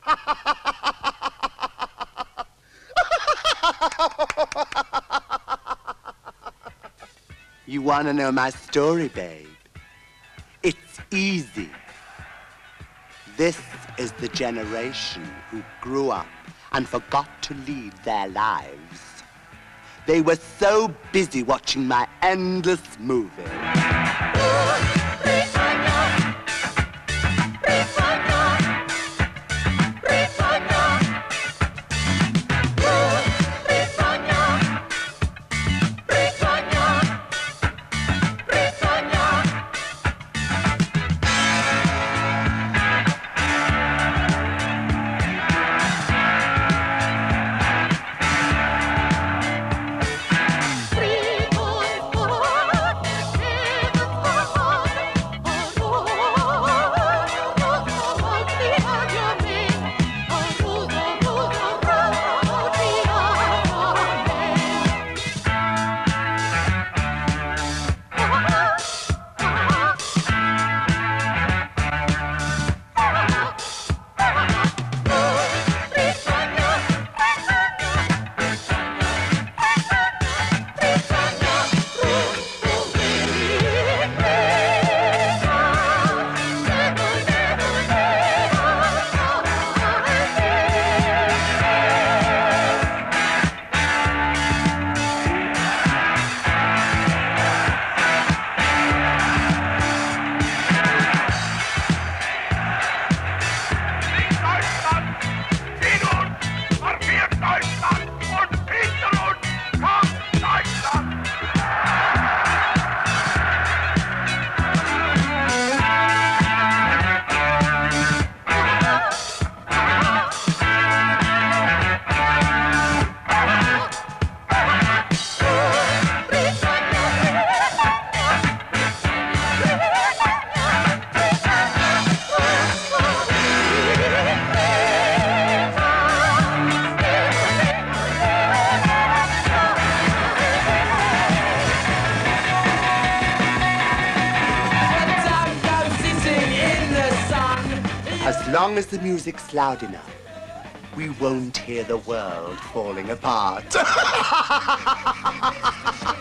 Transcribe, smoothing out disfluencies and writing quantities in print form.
You want to know my story, babe? It's easy. This is the generation who grew up and forgot to lead their lives. They were so busy watching my endless movie. As long as the music's loud enough, we won't hear the world falling apart.